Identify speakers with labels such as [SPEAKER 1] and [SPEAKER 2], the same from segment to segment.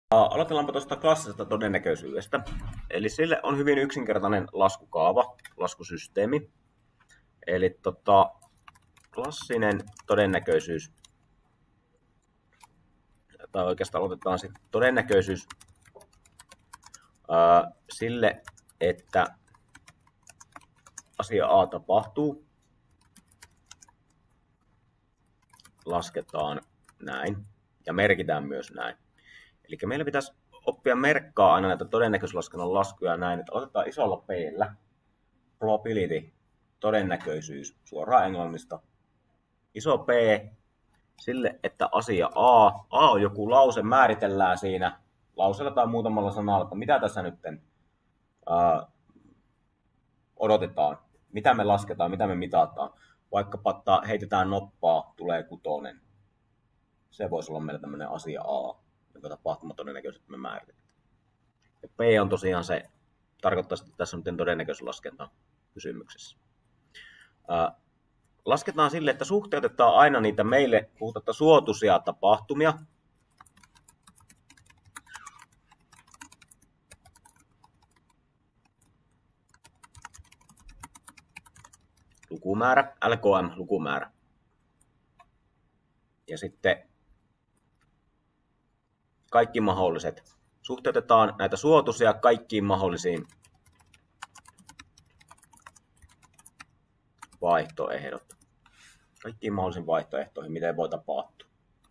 [SPEAKER 1] Aloitellaanpa tuosta klassisesta todennäköisyydestä. Eli sille on hyvin yksinkertainen laskukaava, laskusysteemi. Eli klassinen todennäköisyys, tai oikeastaan aloitetaan sitten todennäköisyys sille, että asia A tapahtuu, lasketaan näin ja merkitään myös näin. Eli meillä pitäisi oppia merkkaa aina näitä todennäköisyyslaskennan laskuja näin, että otetaan isolla P:llä probability, todennäköisyys, suoraan englannista. Iso P sille, että asia A on joku lause, määritellään siinä lauseella tai muutamalla sanalla, että mitä tässä nyt odotetaan, mitä me lasketaan, mitä me mitataan. Vaikkapa heitetään noppaa, tulee 6. Se voisi olla meillä tämmöinen asia A, joka tapahtumatodennäköisesti me määritetään. Ja P on tosiaan se, tarkoittaa, että tässä on todennäköisyyslaskenta kysymyksessä. Lasketaan sille, että suhteutetaan aina niitä meille suotuisia tapahtumia lukumäärä, LKM lukumäärä. Ja sitten kaikki mahdolliset. Suhteutetaan näitä suotuisia kaikkiin mahdollisiin vaihtoehdot. Kaikkiin mahdollisiin vaihtoehtoihin, miten voi tapahtua.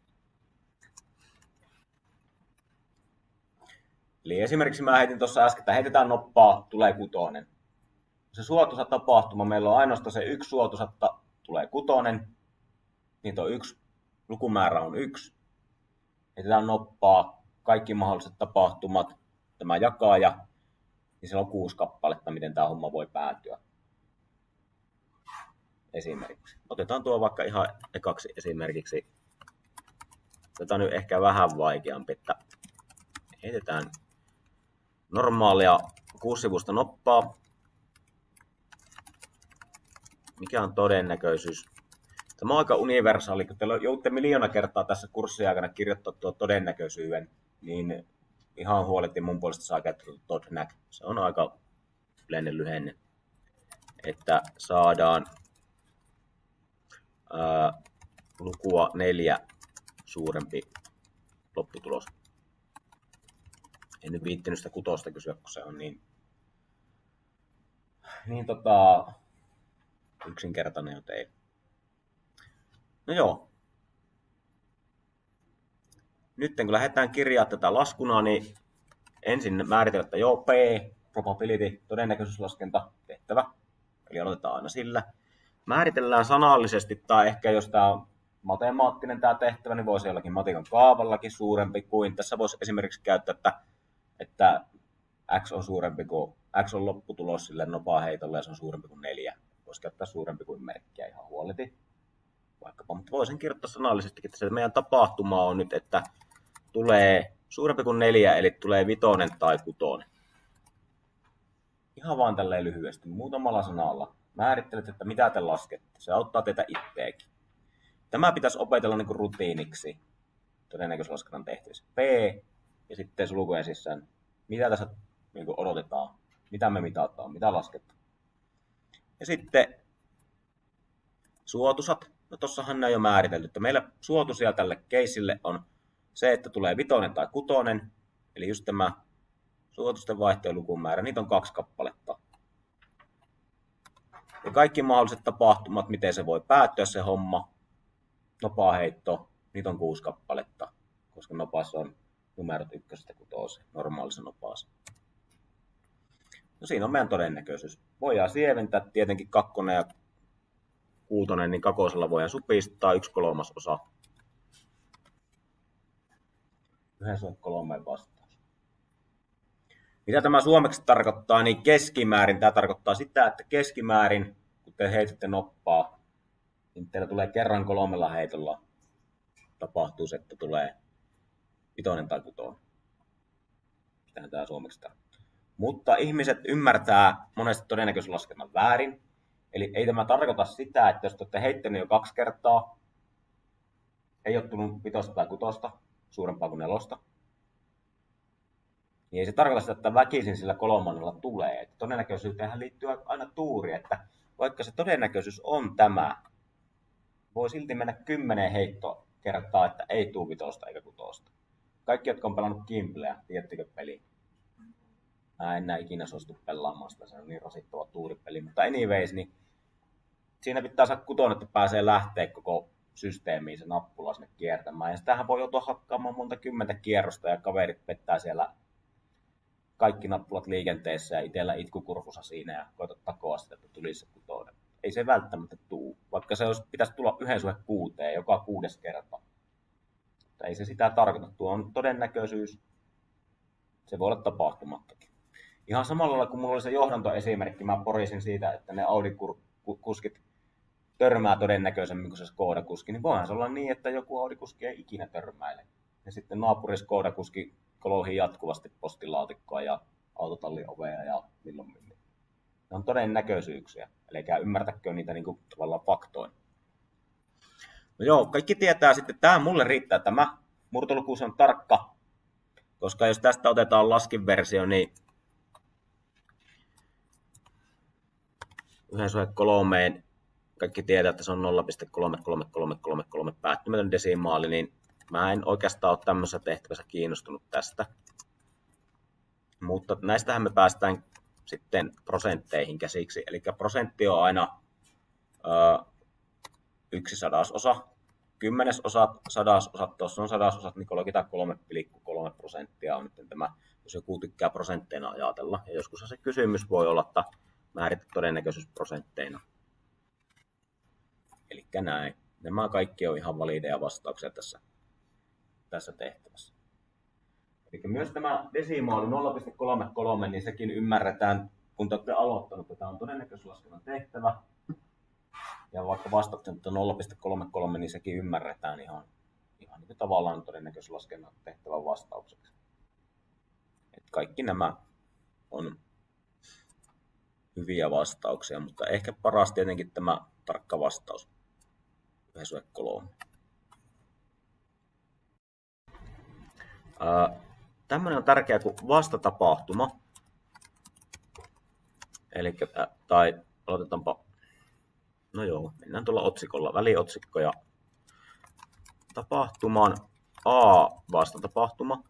[SPEAKER 1] Eli esimerkiksi mä heitin tuossa äsken, että heitetään noppaa, tulee 6. Se suotuisa tapahtuma, meillä on ainoastaan se yksi suotuisa, tulee 6. Niitä on yksi, lukumäärä on 1. Heitetään noppaa, kaikki mahdolliset tapahtumat, tämä jakaaja, niin siellä on 6 kappaletta, miten tämä homma voi päätyä. Esimerkiksi. Otetaan tuo vaikka ihan ekaksi esimerkiksi. Otetaan nyt ehkä vähän vaikeampi, että heitetään normaalia 6-sivuista noppaa. Mikä on todennäköisyys? Tämä on aika universaali, kun te joudutte miljoona kertaa tässä kurssin aikana kirjoittaa tuo todennäköisyyden, niin ihan huolehtii mun puolesta saa käyttää todnäk. Se on aika yleinen lyhenne, että saadaan lukua 4 suurempi lopputulos. En nyt viittinyt sitä 6 kysyä, kun se on niin yksinkertainen jo teille. No joo. Nyt kun lähdetään kirjaa tätä laskuna, niin ensin määritellä, että joo, P, probability, todennäköisyyslaskenta, tehtävä. Eli aloitetaan aina sillä. Määritellään sanallisesti, tai ehkä jos tämä on matemaattinen tämä tehtävä, niin voisi jollakin matikan kaavallakin suurempi kuin. Tässä voisi esimerkiksi käyttää, että x on suurempi kuin, x on lopputulos sille nopaa heitolle ja se on suurempi kuin 4. Voisi käyttää suurempi kuin merkkiä ihan huoleti. Vaikkapa, mutta voisin kirjoittaa sanallisestikin, että se meidän tapahtuma on nyt, että tulee suurempi kuin 4, eli tulee 5 tai 6. Ihan vaan tälleen lyhyesti, muutamalla sanalla. Määrittelet, että mitä te laskette. Se auttaa teitä itseäkin. Tämä pitäisi opetella niin kuin rutiiniksi todennäköislaskennan tehtävissä. P ja sitten sulkujen sisään, mitä tässä niin kuin odotetaan, mitä me mitataan, mitä lasketaan. Ja sitten suotusat. No tossahan ne on jo määritelty, että meillä suotuisia tälle keissille on se, että tulee 5 tai 6, eli just tämä suotusten vaihtoehdolukumäärä, niitä on 2 kappaletta. Ja kaikki mahdolliset tapahtumat, miten se voi päättyä se homma, nopaheitto, niitä on 6 kappaletta, koska nopassa on numerot 1-6, normaalissa nopassa. No siinä on meidän todennäköisyys. Voidaan sieventää tietenkin 2 ja 6, niin kakosella voidaan supistaa 1/3. 1/3 vastaus. Mitä tämä suomeksi tarkoittaa, niin keskimäärin tämä tarkoittaa sitä, että keskimäärin, kun te heitätte noppaa, niin teillä tulee kerran 3 heitolla tapahtuu se, että tulee 5 tai 6. Sitähän tämä suomeksi tarkoittaa. Mutta ihmiset ymmärtää monesti todennäköisyyslaskennan väärin. Eli ei tämä tarkoita sitä, että jos te olette heittäneet jo 2 kertaa, ei ole tullut 5 tai 6 suurempaa kuin 4, niin ei se tarkoita sitä, että väkisin sillä kolmannella tulee. Et todennäköisyyteenhän liittyy aina tuuri, että vaikka se todennäköisyys on tämä, voi silti mennä 10 heittoa kertaa, että ei tuu vitosta eikä kutosta. Kaikki, jotka on pelannut Gimpleä, tiedättekö peli? Mä en näe ikinä suostu pelaamaan sitä, se on niin rasittava tuuripeli. Mutta anyways, niin siinä pitää saada kuton, että pääsee lähteä koko systeemiin se nappula sinne kiertämään. Ja sitähän voi joutua hakkaamaan monta 10 kierrosta ja kaverit pettää siellä kaikki nappulat liikenteessä ja itsellä itkukurkussa siinä ja koetat takoa sitä, että tulisi se kutonen. Ei se välttämättä tuu, vaikka se pitäisi tulla 1/6 joka 6 kerta. Mutta ei se sitä tarkoita. Tuo on todennäköisyys. Se voi olla tapahtumattakin. Ihan samalla lailla kuin mulla oli se johdantoesimerkki, mä porisin siitä, että ne Audi-kuskit törmää todennäköisemmin kuin se Skoda-kuski, niin voihan se olla niin, että joku Audi-kuski ei ikinä törmäile. Ja sitten naapuri Skoda-kuski kolohii jatkuvasti postilaatikkoa ja autotallin ovea ja milloin. Ne on todennäköisyyksiä, eli ymmärtäkö niitä niin kuin tavallaan faktoin. No joo, kaikki tietää sitten, että tämä mulle riittää tämä. Murtolukuus on tarkka, koska jos tästä otetaan laskinversio, niin 1/3, kaikki tietää, että se on 0,33333 päättymätön desimaali, niin mä en oikeastaan ole tämmöisessä tehtävässä kiinnostunut tästä. Mutta näistähän me päästään sitten prosentteihin käsiksi. Eli prosentti on aina 1/100, 10-osat, 100-osat, tuossa on 100-osat, niin 33,3% on nyt tämä, jos joku tykkää prosentteina ajatella. Ja joskus se kysymys voi olla, että määritä todennäköisyysprosentteina. Eli näin. Nämä kaikki on ihan valideja vastauksia tässä tehtävässä. Eli myös tämä desimaali 0,33, niin sekin ymmärretään, kun te olette aloittanut, että tämä on todennäköisyyslaskennan tehtävä. Ja vaikka vastauksen että 0,33, niin sekin ymmärretään ihan niin kuin tavallaan todennäköisyyslaskennan tehtävän vastaukseksi. Et kaikki nämä on hyviä vastauksia, mutta ehkä paras tietenkin tämä tarkka vastaus. 1/3. Tämmöinen on tärkeä kuin vastatapahtuma. Tai aloitetaanpa. No joo, mennään tuolla otsikolla. Väliotsikko ja tapahtuman A vastatapahtuma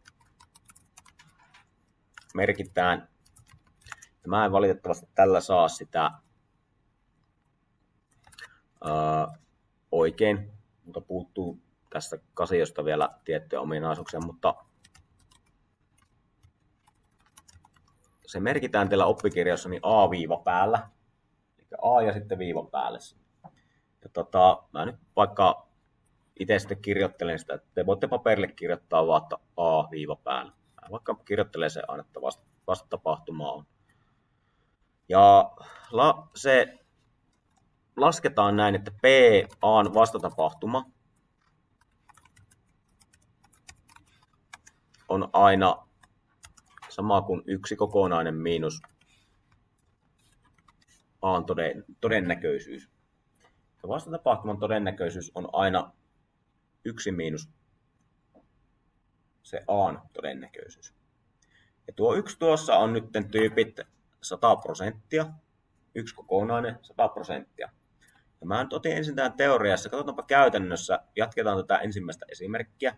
[SPEAKER 1] merkitään. Mä en valitettavasti tällä saa sitä oikein, mutta puuttuu tästä kasiosta vielä tiettyjä ominaisuuksia, mutta se merkitään teillä oppikirjassa niin A- päällä, eli A ja sitten viiva päälle. Ja mä nyt vaikka itse sitten kirjoittelen sitä, että te voitte paperille kirjoittaa vaan, että A- päällä. Mä vaikka kirjoittelen sen aina, että vastatapahtuma on. Ja se lasketaan näin, että P on vastatapahtuma on aina sama kuin 1 kokonainen miinus A todennäköisyys. Ja vastatapahtuman todennäköisyys on aina 1 miinus se A todennäköisyys. Ja tuo 1 tuossa on nyt tyypit 100%, 1 kokonainen 100%. Ja mä nyt otin ensin tämän teoriassa, katsotaanpa käytännössä, jatketaan tätä ensimmäistä esimerkkiä.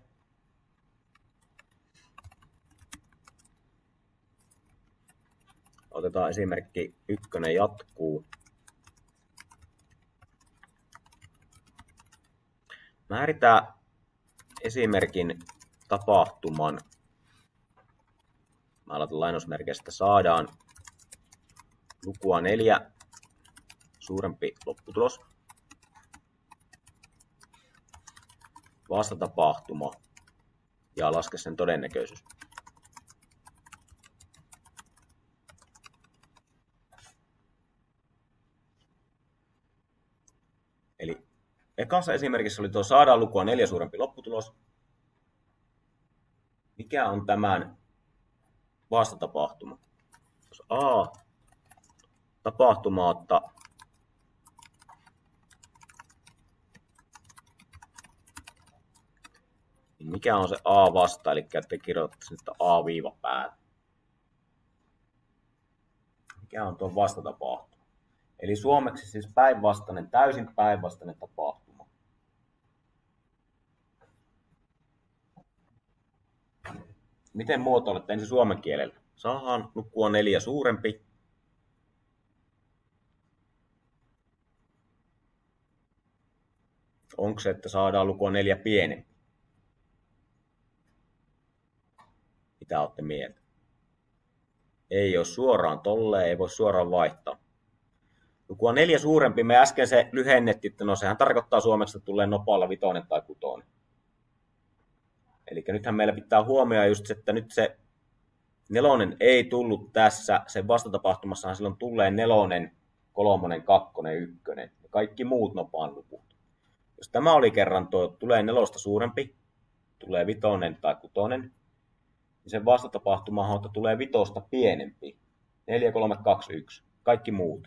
[SPEAKER 1] Otetaan esimerkki 1 jatkuu. Määritään esimerkin tapahtuman. Mä aloitan lainausmerkeistä. Saadaan lukua 4 suurempi lopputulos. Vastatapahtuma ja laske sen todennäköisyys. Eli ekassa esimerkissä oli tuo saadaan lukua 4 suurempi lopputulos. Mikä on tämän vastatapahtuma? Jos A tapahtumaatta niin mikä on se A vasta, eli te kirjoitatte sitten A- päälle. Mikä on tuo vastatapahtuma? Eli suomeksi siis päinvastainen, täysin päinvastainen tapahtuma. Miten muotoilette ensin suomen kielellä? Saadaan lukua 4 suurempi. Onko se, että saadaan lukua 4 pienempi? Mitä olette mieltä? Ei ole suoraan tolleen, ei voi suoraan vaihtaa. Lukua 4 suurempi, me äsken se lyhennettiin, että no sehän tarkoittaa suomeksi, että tulee nopalla 5 tai 6. Eli nythän meillä pitää huomioida just se, että nyt se 4 ei tullut tässä, sen vastatapahtumassahan silloin tulee 4, 3, 2, 1 ja kaikki muut nopaan luvut. Jos tämä oli kerran tulee 4 suurempi, tulee 5 tai 6, niin sen vastatapahtumahan on, että tulee 5 pienempi. 4, 3, 2, 1. Kaikki muut.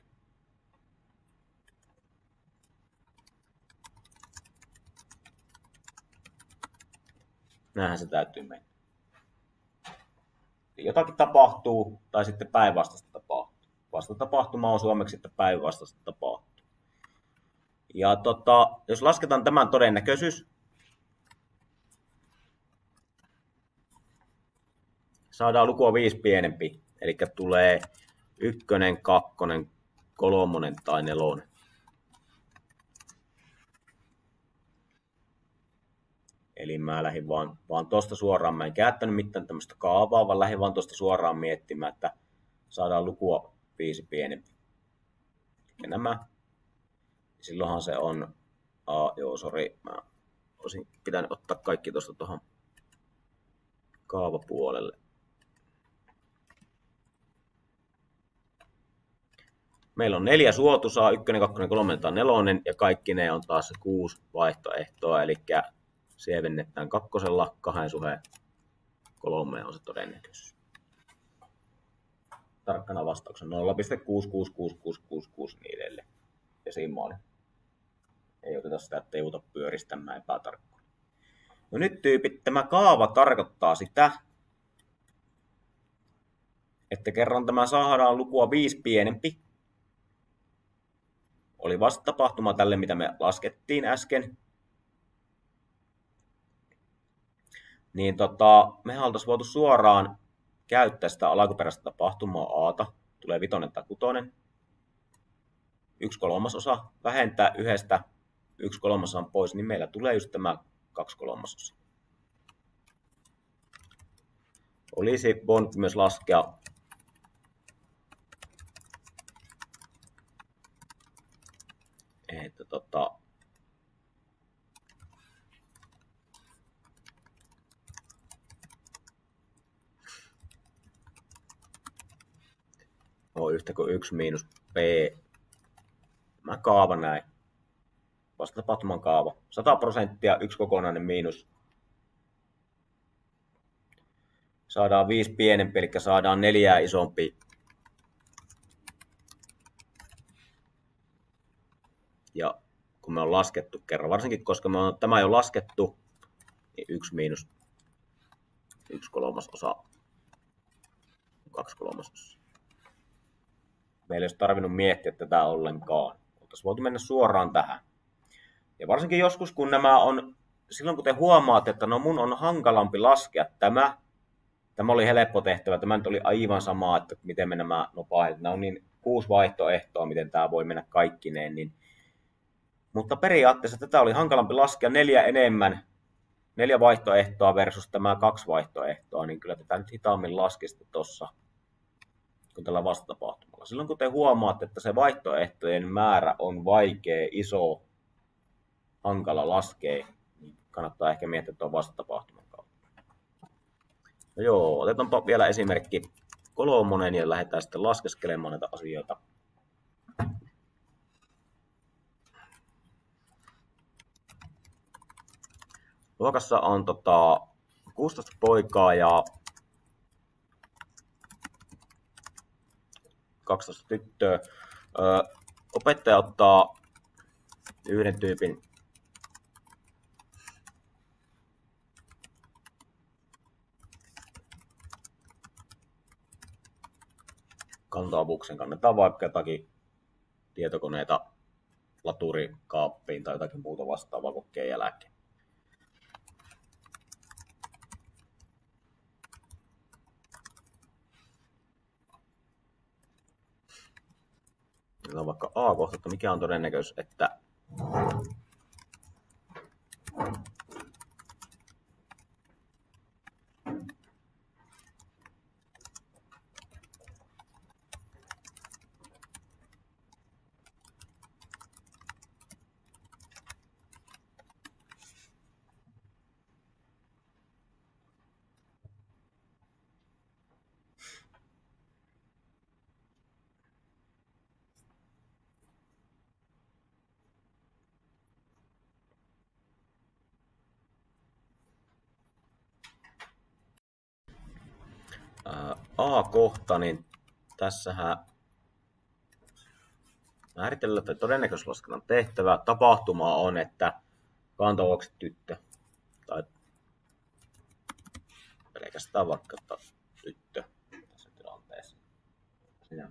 [SPEAKER 1] Näinhän se täytyy mennä. Jotakin tapahtuu, tai sitten päinvastaista tapahtuu. Vastatapahtuma on suomeksi, että päinvastaista tapahtuu. Ja jos lasketaan tämän todennäköisyys, saadaan lukua 5 pienempi. Eli tulee 1, 2, 3 tai 4. Eli mä lähdin vaan tuosta suoraan. Mä en käyttänyt mitään tämmöistä kaavaa, vaan lähdin vaan tuosta suoraan miettimään, että saadaan lukua 5 pienempi. Ja nämä. Silloinhan se on... mä olisin pitänyt ottaa kaikki tuosta tuohon kaavapuolelle. Meillä on 4 suotuisaa, 1, 2, 3 tai 4, ja kaikki ne on taas 6 vaihtoehtoa, eli sievennetään 2, 2 suhde 3 on se todennäköisyys. Tarkkana vastauksen 0,66666 niin edelleen. Ja siinä ei oteta sitä, että ei pyöristämään epätarkkoja. No nyt tyypit, tämä kaava tarkoittaa sitä, että kerran tämä saadaan lukua 5 pienempi. Oli vastatapahtuma tälle, mitä me laskettiin äsken. Niin mehän oltaisiin voitu suoraan käyttää sitä alkuperäistä tapahtumaa A:ta. Tulee 5 tai 6. 1/3, vähentää 1 1/3 pois, niin meillä tulee just tämä 2/3. Olisi voinut myös laskea että on yhtä kuin 1 miinus p. Mä kaava näin. Vastatapahtuman kaava. 100%, 1 kokonainen miinus. Saadaan 5 pienempi, eli saadaan 4 isompi. Ja kun me on laskettu kerran, varsinkin koska me on tämä jo laskettu, niin 1 miinus 1/3, 2/3. Meillä ei olisi tarvinnut miettiä tätä ollenkaan. Oltaisiin voitu mennä suoraan tähän. Ja varsinkin joskus, kun nämä on, silloin kun te huomaatte, että no mun on hankalampi laskea tämä oli helppo tehtävä, tämä nyt oli aivan sama, että miten me nämä nopeasti, nämä on niin 6 vaihtoehtoa, miten tämä voi mennä kaikkineen, niin mutta periaatteessa tätä oli hankalampi laskea 4 enemmän, 4 vaihtoehtoa versus tämä 2 vaihtoehtoa, niin kyllä tätä nyt hitaammin laskisitte tuossa kuin tällä vastatapahtumalla. Silloin kun te huomaatte, että se vaihtoehtojen määrä on vaikea, iso, hankala laskea, niin kannattaa ehkä miettiä tuon vastatapahtuman kautta. No joo, otetaanpa vielä esimerkki 3 ja lähdetään sitten laskeskelemaan näitä asioita. Luokassa on 16 poikaa ja 12 tyttöä. Opettaja ottaa yhden tyypin kantoavuksen. Kannetaan vaikka jotakin tietokoneita laturikaappiin tai jotakin muuta vastaavaa kokkeen jälkeen. Meillä on vaikka A-kohta, että mikä on todennäköisyys, että A-kohta, niin tässähän määritellään, että todennäköisyyslaskennan tehtävä tapahtuma on, että kantoavauksen tyttö tai pelkästään vaikka tyttö tässä tilanteessa. Siinä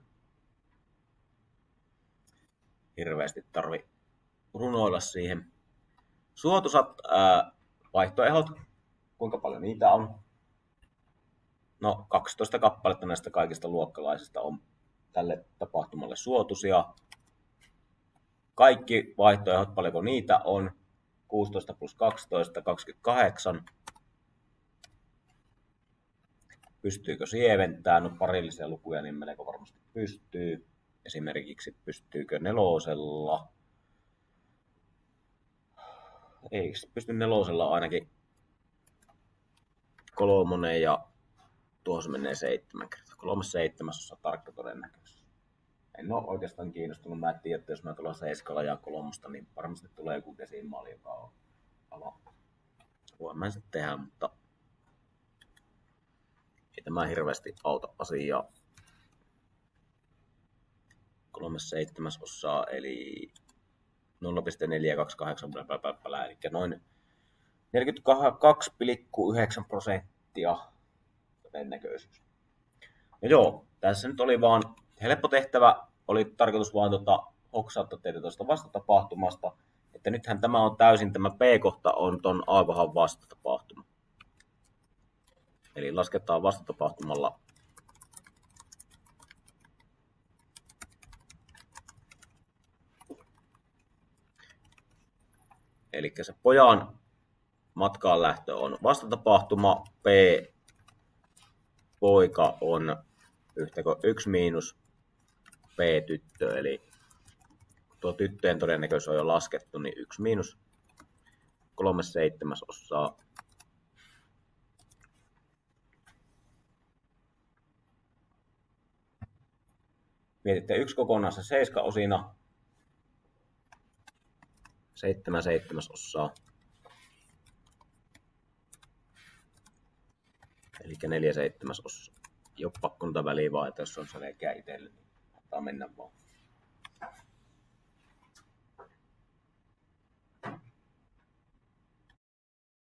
[SPEAKER 1] hirveästi tarvi runoilla siihen. Suotuisat vaihtoehdot, kuinka paljon niitä on? No 12 kappaletta näistä kaikista luokkalaisista on tälle tapahtumalle suotuisia. Kaikki vaihtoehdot, paljonko niitä on? 16 plus 12, 28. Pystyykö sieventämään? No parillisia lukuja niin melko varmasti pystyy. Esimerkiksi pystyykö nelosella? Ei pysty nelosella ainakin kolmonen ja tuossa menee 7 kertaa. 3/7 tarkka todennäköisyys. En ole oikeastaan kiinnostunut. Mä en tiedä, että jos mä tulen 7 ja 3, niin varmasti tulee joku desimaali, joka on ala. Voin mä sitten tehdä, mutta ei tämä hirveästi auta asiaa. 3/7 eli 0,428 eli noin 42,9% todennäköisyys. Ja joo, tässä nyt oli vaan helppo tehtävä. Oli tarkoitus vaan hoksauttaa teitä tuosta vastatapahtumasta. Että nythän tämä on täysin, tämä B-kohta on ton A-kohan vastatapahtuma. Eli lasketaan vastatapahtumalla eli se pojan matkaan lähtö on vastatapahtuma, B poika on yhtä kuin 1 miinus B tyttö, eli tuo tyttöjen todennäköisyys on jo laskettu, niin 1 miinus 3/7. Mietitte 1 kokonaisen 7 osina, 7/7. Eli 4/7. Ei ole pakko noita väliä vaan, että jos on selkeä itselle, niin ottaa mennä vaan.